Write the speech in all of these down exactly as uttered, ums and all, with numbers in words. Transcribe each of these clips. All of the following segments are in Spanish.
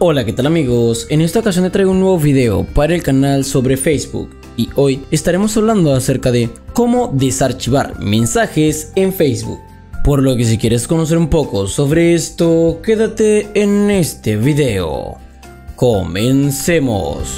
Hola, ¿qué tal amigos? En esta ocasión te traigo un nuevo video para el canal sobre Facebook y hoy estaremos hablando acerca de cómo desarchivar mensajes en Facebook. Por lo que si quieres conocer un poco sobre esto, quédate en este video. Comencemos.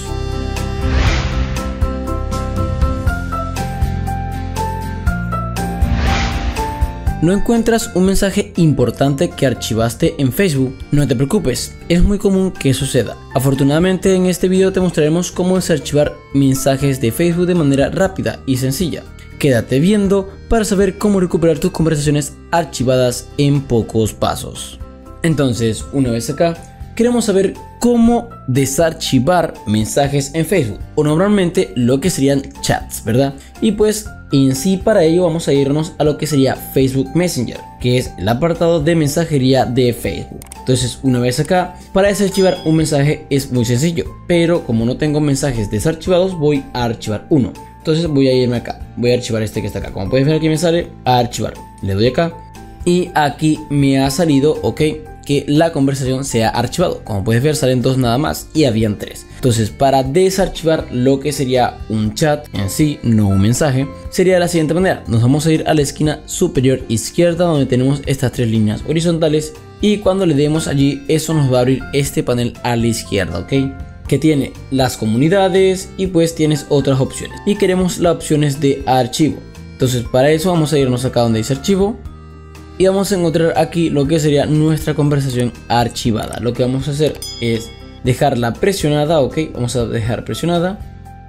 ¿No encuentras un mensaje importante que archivaste en Facebook? No te preocupes, es muy común que suceda. Afortunadamente en este video te mostraremos cómo desarchivar mensajes de Facebook de manera rápida y sencilla. Quédate viendo para saber cómo recuperar tus conversaciones archivadas en pocos pasos. Entonces, una vez acá, queremos saber cómo desarchivar mensajes en Facebook, o normalmente lo que serían chats, ¿verdad? Y pues en sí para ello vamos a irnos a lo que sería Facebook Messenger, que es el apartado de mensajería de Facebook. Entonces una vez acá, para desarchivar un mensaje es muy sencillo, pero como no tengo mensajes desarchivados voy a archivar uno. Entonces voy a irme acá, voy a archivar este que está acá. Como puedes ver aquí me sale a archivar, le doy acá y aquí me ha salido ok que la conversación se ha archivado. Como puedes ver salen dos nada más y habían tres. Entonces para desarchivar lo que sería un chat en sí, no un mensaje, sería de la siguiente manera. Nos vamos a ir a la esquina superior izquierda donde tenemos estas tres líneas horizontales y cuando le demos allí eso nos va a abrir este panel a la izquierda, ok, que tiene las comunidades y pues tienes otras opciones y queremos las opciones de archivo. Entonces para eso vamos a irnos acá donde dice archivo y vamos a encontrar aquí lo que sería nuestra conversación archivada. Lo que vamos a hacer es dejarla presionada, ok, vamos a dejar presionada,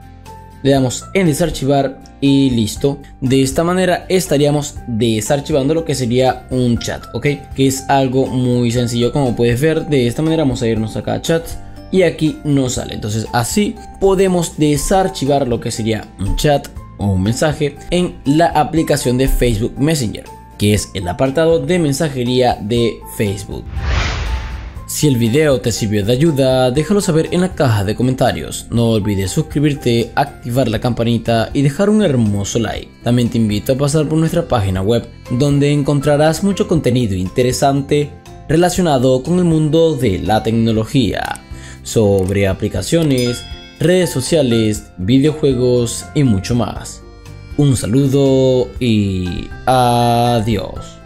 le damos en desarchivar y listo. De esta manera estaríamos desarchivando lo que sería un chat, ok, que es algo muy sencillo. Como puedes ver, de esta manera vamos a irnos acá a chat y aquí nos sale. Entonces así podemos desarchivar lo que sería un chat o un mensaje en la aplicación de Facebook Messenger, que es el apartado de mensajería de Facebook. Si el video te sirvió de ayuda, déjalo saber en la caja de comentarios. No olvides suscribirte, activar la campanita y dejar un hermoso like. También te invito a pasar por nuestra página web, donde encontrarás mucho contenido interesante relacionado con el mundo de la tecnología, sobre aplicaciones, redes sociales, videojuegos y mucho más. Un saludo y adiós.